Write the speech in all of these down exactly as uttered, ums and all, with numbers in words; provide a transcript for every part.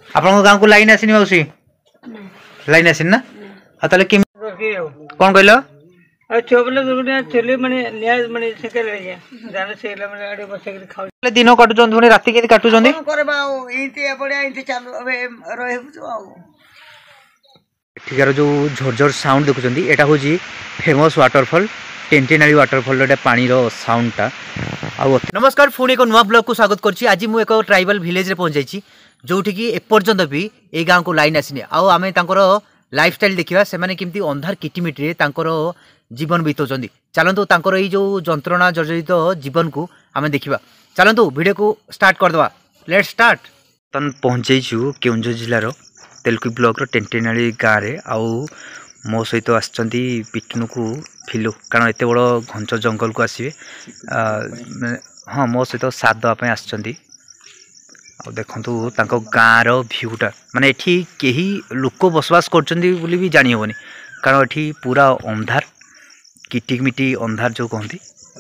आपन गांव को लाइन आसीनी मौसी लाइन आसीनी ना आ ताले कि कोन कहलो आ छोबले दुनिया चली माने न्याय माने सेके ले जाने से माने आडे बसे के खाउ दिन काटु जंद पुनी राती के काटु जंदी कोन करबा इते पड़े इते चालू अबे रहबु आ एठिकार जो झरझर साउंड देखुचंदी एटा होजी फेमस वाटरफॉल टेंटेनाली वाटरफॉल रे पानी रो साउंड टा आ नमस्कार पुणी एक नुआ ब्लॉग को स्वागत करछि। आज मु एक ट्राइबल विलेज रे पहुंच जाइछि जोठी की एपर्यंत भी ए गांव को लाइन आसीनी आ आमे तांकर लाइफस्टाइल देखिबा से माने केमती अंधार किटिमिटी रे तांकर जीवन बीतौचंदी। चलंतु तांकर ई जो जंत्रणा जर्जरित जीवन को आमे देखिबा। चलंतु वीडियो को स्टार्ट कर दवा। Let's start. तन पहुंच जाइछु केउंझर जिल्ला रो तेलुकु ब्लॉक रो टेंटेनाली गाँव रे आउ मो सहित आछंती पिकनिक को फिलु कारण एते बड़ घंच जंगल को आसीबे। हाँ मो सहित साथ दवा पे आछंती आ देखंतु तांको गाँव रो व्यूटा माने एठी केही लोक बसवास करचंदी बोली भी जानि होबनी कारण एठी पूरा अंधार किटिमिटी अंधार जो कहंती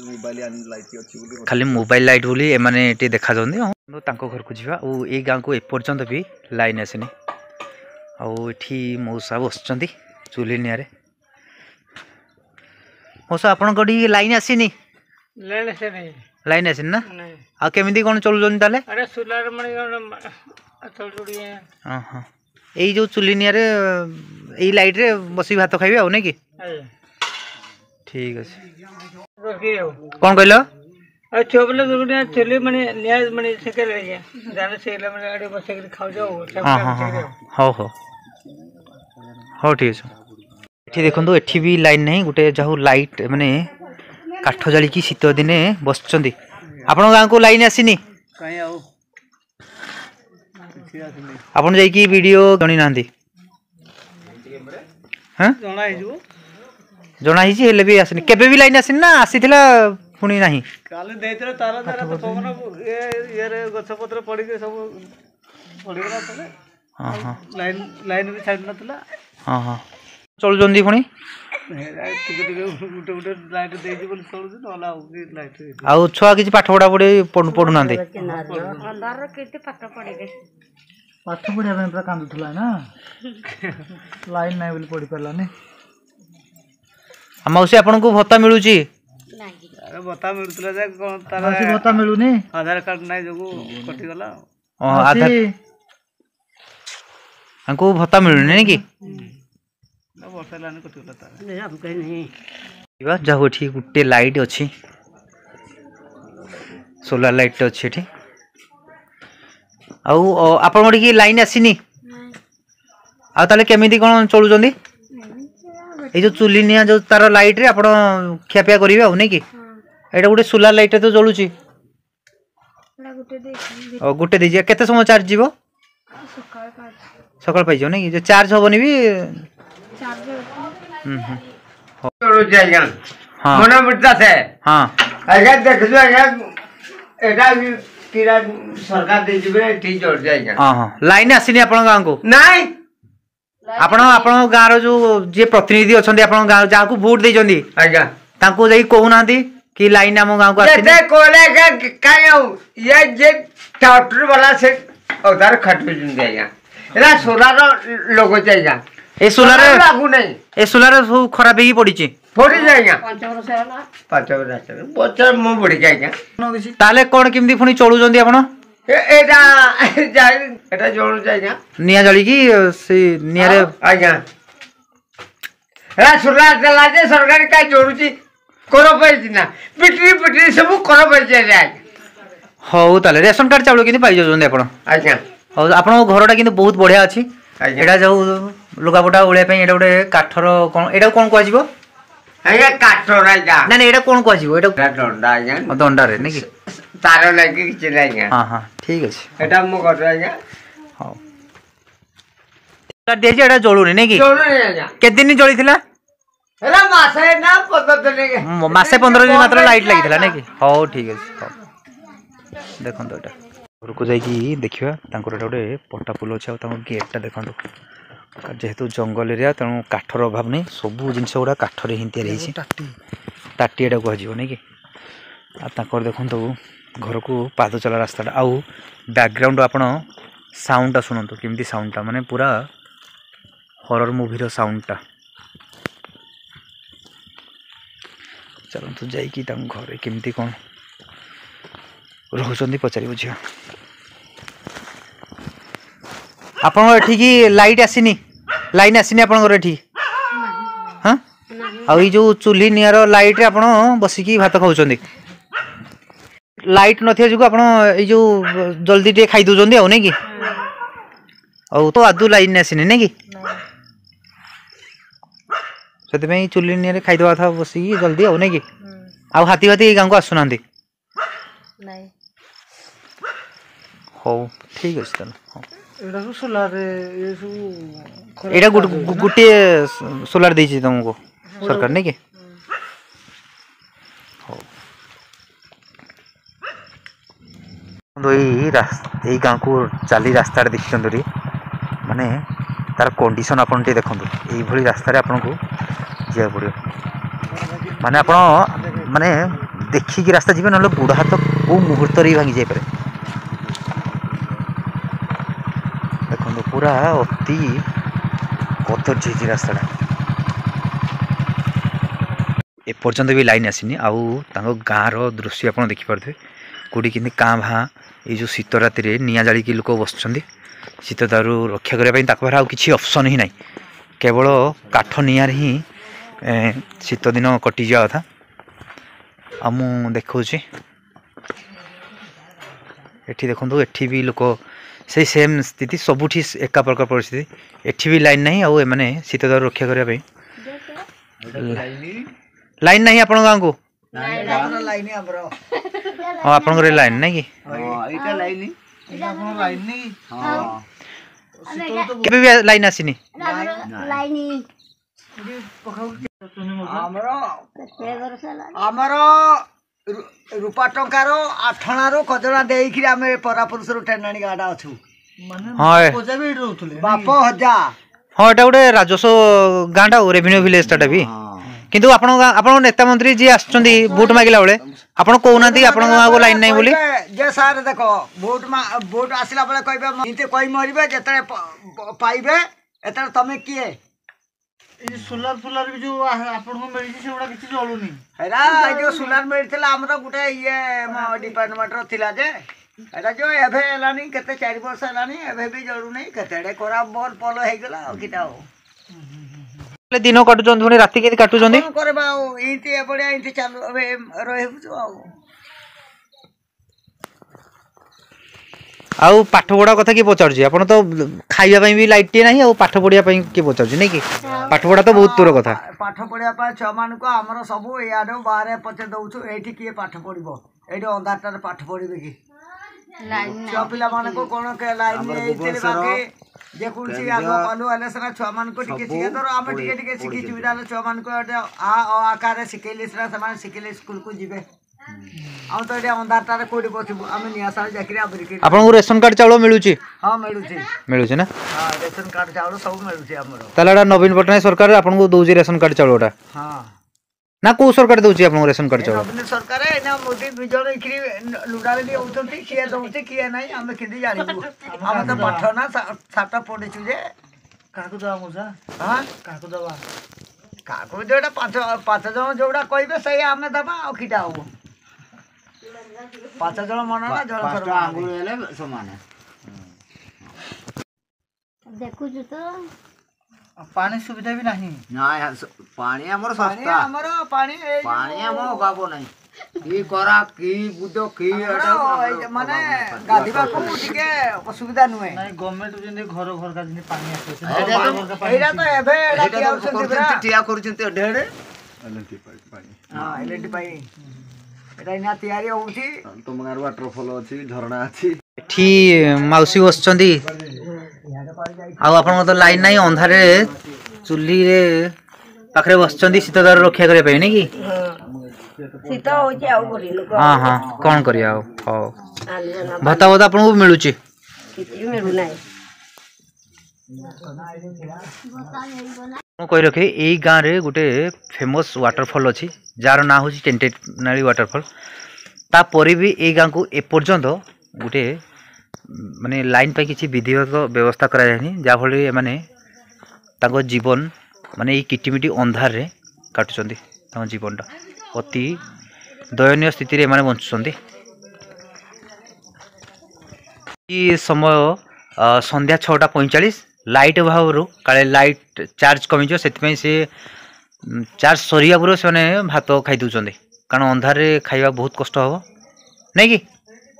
खाली मोबाइल लाइट बोली ए माने एठी देखा जंदी तांको घर को जिवा ओ ए गाँव को एपर्यंत भी लाइन आसेनी आ एठी मौसा बसचंदी चुली नियारे। मौसा आपन कोडी लाइन आसीनी लाइन से नहीं लाइन आसीनी ना आ केमिति कोन चलु जन ताले अरे सुलार माने चल जुड़ी है। हां हां एई जो चुली नियारे एई लाइट रे बसी भात खाइबे आ नै की ठीक अछि कोन कहलो आ छोबले दुनिया चली माने न्याय माने सेके ले जाने से माने आडे बसे के खाउ जाओ। हां हां हो हो हो ठीक अछि। एठी देखंतु एठी भी लाइन नहीं गुटे जाहु लाइट माने काठ जाली की शीत दिने बसचंदी। आपन गांव को लाइन आसीनी कहीं आउ आपन जाई की वीडियो जणी नांदी हां जणा हिजो जणा हिजी हेले भी आसीनी केबे भी लाइन आसीनी ना आसीथिला पुनी नाही काले देइतरे तारा तारा तो पवन ए यारे गछ पत्र पड़ी के सब पड़ी गला तले। हां हां लाइन लाइन भी छाड़ नतला। हां हां चल जंदी पुनी टिके टिके गुटे गुटे लाइट देइजी बोल चलु न होला लाइट आ छुआ किछि पाठ पढा पढे पढु नांदे अंधार केते पाठ पढे के पाठ पढिया में पूरा कांदुथला ना लाइन नाही बोली पढी परला ने मौसी आपन को भत्ता मिलुची नाही अरे भत्ता मिलुतला जे कोन तारा मौसी भत्ता मिलुनी आधार कार्ड नाही जगो कटि गला ओ आधार हमको भत्ता मिलुनी नै की ना वर्षा लाने कटि गला तारा हम कहि नहीं बा जाहो ठीक गुटे लाइट अछि सोलर लाइट अछि एठी आउ आपन मोडी की लाइन आसीनी आ ताले केमिति कोन चलु जंदी ए जो चुली निया जो तार लाइट रे आपण खियापिया करिवे हो नै की एटा गुटे सोलर लाइट तो जलुची एला गुटे दे ओ गुटे दीजिए केते समय चार्ज जीवो सकाळ पाँच सकाळ पाइजो नै जे चार्ज होबनी भी चार्ज हम हम हो जाएगा हां मना मुद्दा से हां अगर देख लो अगर एटा भी तीरा सरकार दे जिबे ठीक जोड़ जाएगा। हां हां लाइन आसीनी आपण गांव को नहीं आपण आपण गाँव रो जो जे प्रतिनिधि अछंदी आपण गाँव जा को वोट दे जंदी आज्ञा तांको जाई कहू नांदी कि लाइन हम गाँव को आसीनी ये कोले का काय ये जे ट्रैक्टर वाला से उधर खटू जुन जाएगा एला सोलर लोगो चाहिए ए सोलर लागू नहीं ए सोलर खराब ही पड़ी ची फोड़ी जाएगा पाँच वर्ष होला पाँच वर्ष बच्चा मो बढ़ जाएगा ताले कोन केमदी फुनी चलु जंदी आपण एटा जाय एटा जोड़ जाएगा निया जली की से निया रे आज्ञा एला सोलर चला जे सरकार का जोड़ुची करो पाइछि ना पिटरी पिटरी सब करो पाइछि रे हो ताले रेशन कार्ड चावल किनी पाइ जंदी आपण आज्ञा हो आपण घरटा किनी बहुत बढ़िया अछि आज्ञा एडा जाऊ लुगापटा उळे पे एडा उडे काठर कोन एडा कोन को जिवो आज्ञा काटो राजा ना ना एडा कोन को जिवो एडा डंडा आज्ञा दंडा रे नै की तार लागि किछ नै आज्ञा हां हां ठीक अछि एटा मो कर आज्ञा हो काट देछि एडा जळु नै की जोड़ नै आज्ञा के दिन जळिथिला एला मासे ना पदत नै मासे पंद्रह दिन मात्र लाइट लागिथिला नै की हो ठीक अछि हो देखन तो एटा घर को जाई की देखिबा तांकर एटा गोटे पट्टा पुल अछि आ तांकर गेटटा देखंतु जेहेतु जंगल एरिया तेणु काठर अभाव नहीं सबू जिनस गुड़ा काठर ही तैयारी ताटी एटा कह नहीं कि आ देखो घर को पाद चला रास्ता आउ बैकग्राउंड आपण साउंडटा शुणु केमती साउंडटा माने पूरा हॉरर मूवीर साउंडटा। चलतु जाइकी घरे केमती कौन रोचंदी पचारि बुझिया। आपन एठी की लाइट आसीनी लाइन आसीनी आपन एठी हाँ आ जो चूल्ही नियर लाइट रे आपन बसिकी भात खाउछंदी लाइट नथिया जुगु आपन ए जो जल्दी टे खाई दोजंदी आ नै की आ तो आदु लाइन आसीनी नै की सेते में चूल्ही नियर खाई दवा था बसिकी जल्दी आ नै की आ हाथी हाथी गांको आसुनांदी नहीं हो ठीक अछि तन एटा सु सोलार ये सु एटा गुटे सोलार देछि तुमको सरकार नै की हो दोई रास्ता ए गां को चाली रास्ता रे देखिचंदरी माने तार कंडीशन आपन टे देखंतु एई भली रास्ता रे आपन को जिया पड़ियो माने आपन माने देखि की रास्ता जीवन न बुढ़ा हाथ को मुहूर्त रे भांगी जाय पारे देखंतु पूरा अति कदर्जी रास्ता ए पर्यंत भी लाइन आसीनी आउ तांको गाँ रो दृश्य आपन देखि परथे कोडी किनि कां भा ए जो शीत राति रे निया जाली की लोक बसछंदी शीत दारू रक्षा करे पई ताको आ किछि ऑप्शन ही नाही केवल काठ नियार ही शीत दिन कटि जा था आ मु देखौछि एठी देखंतु एठी भी लोक से सेम स्थिति सबुठी एका प्रकार परिस्थिति एठी भी लाइन नहीं आ माने शीत दारू रक्षा करे पई लाइन नहीं आपन गां को लाइन हमरो हां आपन रे लाइन नहीं की हां एटा लाइन एटा आपन लाइन नहीं हां केबे भी लाइन आसीनी लाइन हमरो हमरो रूपा टंकार आठना रो कजरा देइखि हमें परापुरुष रो टेनाणी गाडा अछु माने हां कोजा भी रहउथले बाप हजा हां एटा गुटे राजस्व गांडा रेवेन्यू विलेज टाटा भी किंतु आपण आपण नेता मंत्री जी आछचंदी वोट मागिला बेले आपण कोउनाती आपण गां को लाइन नहीं बोली जे सर देखो वोट मा वोट आसिला बेले कहबे इते कोइ मरिबे जतरे पाइबे एतरे तमे किए ए सोलार सोलार भी जो आपण को मिली से उडा किछि जळुनी हेरा ए जो सोलार मिलथिला हमरा गुटे ये डिपार्टमेंट रो थिला जे एटा जो एभे लानी केते चार वर्ष लानी एभे भी जळु नै केतेडे कोरा बॉल पलो हे गेला किटा हो दिन काटुचंदी पुणी राति केति काटुचंदी कोन करे बाऊ इते एबडे इते चालू अबे रहबु आउ आउ पाठ पढ़ा कथा की पचारछि आपण तो खाइबा पई भी लाइट नाही आउ पाठ पढ़िया पई की पचारछि नै की पाठ पढ़ा तो बहुत दूर कथा पाठ पढ़िया पई छ मान को हमर सब याडो बारे पचे दउछु एठी की पाठ पढ़िबो एठी अंधारटार पाठ पढ़िबे की लाइन छ पिला मान को कोन के लाइन में इते बाकी जे कुनसी आगो पालु आले सना छ मान को टिके सिखे तो हम टिके टिके सिखि सुविधा छ मान को आ अ आकार सिखेले सना समान सिखेले स्कूल को जिबे हम तो एटे अंधारटार कोडी बथिबो हम नियासा जाकरी आबरिके आपण को रेशन कार्ड चावल मिलुची हां मिलुची मिलुची ना हां रेशन कार्ड चावल सब मिलुची हमरो तालाडा नवीन पटनायक सरकार आपण को दोजी रेशन कार्ड चावलटा हां ना को सरकार दोची आपण को रेशन कार्ड चावल नवीन सरकार है ना मोदी बिजोड़ इकरी लुडाले भी होतोती किए दोती किए नाही हम किदी जानिबो हम तो पठना साटा पडिछु जे काकु दवा मुसा हां काकु दवा काकु जोडा पांच पांच जण जोडा कहबे सही हमें दबा आ किटा हो पांच जण मन ना जण कर आंगुर हेले समान देखु जो तो पानी सुविधा भी नहीं ना पानी हमर सस्ता हमर पानी पानी हम अभाव नहीं की करा की बुदो की माने गाधिबा को टिके असुविधा नुए नहीं गवर्नमेंट जिने घर घर का जिने पानी आसे एरा तो एबे एरा किया करछन टिया करछन ढेड़े एलएनटी पानी हां एलएनटी पानी एटा इना तयारी होउची तुम गार वाटरफॉल अछि झरना अछि ठी माउसी बसचंदी आ आपण तो लाइन नाही अंधारे चुल्ली रे पाखरे बसचंदी शीतदार रक्षा करे पई नै की शीत होची आउ बोली लोक हां हां कोन करिया हो भत्ता भत्ता आपण को मिलुची किछि मिलु नाही मु कहि रखे एई गां रे गुटे फेमस वाटरफॉल अछि जार ना होची टेंटेनाली वाटरफॉल ता परि भी एई गां को ए पर्यंत गुटे माने लाइन पे किसी विधिवत व्यवस्था करा जायनि जाफल माने ताको जीवन माने ये किटिमिटी अंधार रे काटुचंदी ताको जीवनटा अति दयनीय स्थिति रे माने बंचुचंदी। ये समय अ, संध्या छटा पैंचाश लाइट अभाव काले लाइट चार्ज कमी से से चार्ज सरिया पूरा से भात खाई दौरान कारण अंधार रे खाइबा बहुत कष्ट हम नहीं कि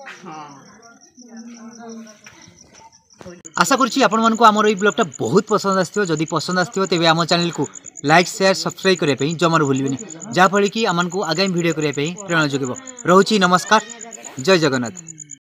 आशा करुँची आपण मानक आमर ये ब्लॉगटा बहुत पसंद आसो जदि पसंद आसो तेज आम चैनल को लाइक शेयर सब्सक्राइब करने जमार भूलें जहाँफल कि आमको आगामी वीडियो करने प्रेरणा जोगेब। रोची नमस्कार, जय जगन्नाथ।